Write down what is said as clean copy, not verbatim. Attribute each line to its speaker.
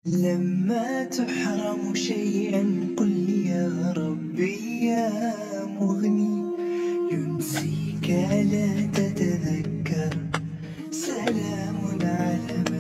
Speaker 1: لما تحرم شيئا قل يا ربي يا مغني، ينسيك لا تتذكر. سلام على